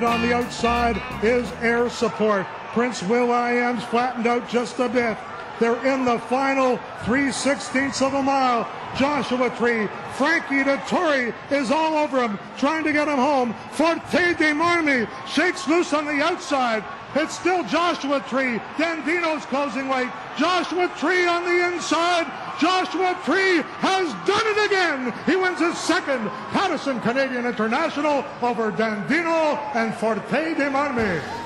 And on the outside is Air Support. Prince Will.I.Am's flattened out just a bit. They're in the final 3/16 of a mile. Joshua Tree, Frankie Dettori is all over him, trying to get him home. Forte de Marmi shakes loose on the outside. It's still Joshua Tree. Dandino's closing weight. Joshua Tree on the inside. Joshua Tree has done it again. He wins his second Paterson Canadian International over Dandino and Forte de Marmi.